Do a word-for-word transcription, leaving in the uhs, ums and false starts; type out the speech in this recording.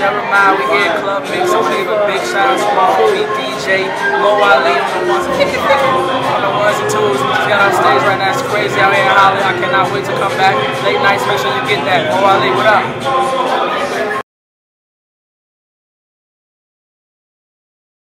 Jeremih, we here at Club MIXX. I want to give a big shout out to my homie D J Mo Ali on the ones, on the ones and twos. He's got on stage right now. It's crazy out here in Holland. I cannot wait to come back. Late nights, make sure you get that. Mo Ali, what up?